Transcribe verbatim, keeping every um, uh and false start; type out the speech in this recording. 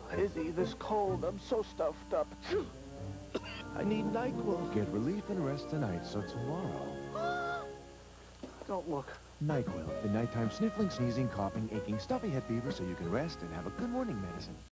Izzy, this cold. I'm so stuffed up. I need Nyquil. Get relief and rest tonight, so tomorrow... Don't look. Nyquil, the nighttime sniffling, sneezing, coughing, aching, stuffy head fever, so you can rest and have a good morning medicine.